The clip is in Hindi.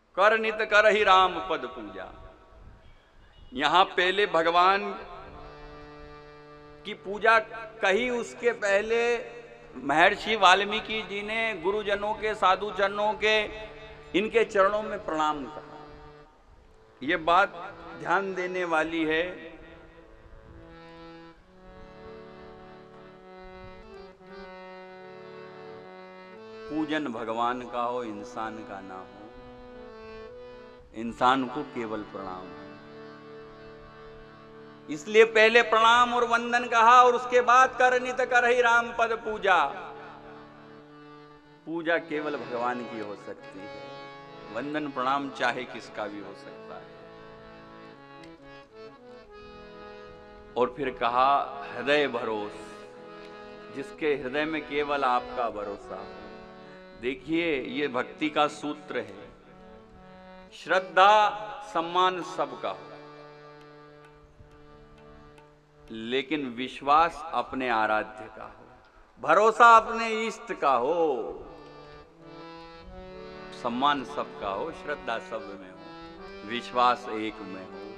कर नित कर ही राम पद पूजा। यहां पहले भगवान की पूजा कही, उसके पहले महर्षि वाल्मीकि जी ने गुरुजनों के, साधु जनों के, इनके चरणों में प्रणाम करा। ये बात ध्यान देने वाली है। पूजन भगवान का हो, इंसान का ना हो। इंसान को केवल प्रणाम हो। इसलिए पहले प्रणाम और वंदन कहा और उसके बाद कर नित कर ही राम पद पूजा। पूजा केवल भगवान की हो सकती है, वंदन प्रणाम चाहे किसका भी हो सकता है। और फिर कहा हृदय भरोस, जिसके हृदय में केवल आपका भरोसा हो। देखिए ये भक्ति का सूत्र है। श्रद्धा सम्मान सबका हो, लेकिन विश्वास अपने आराध्य का हो, भरोसा अपने इष्ट का हो, सम्मान सबका हो, श्रद्धा सब में हो, विश्वास एक में हो।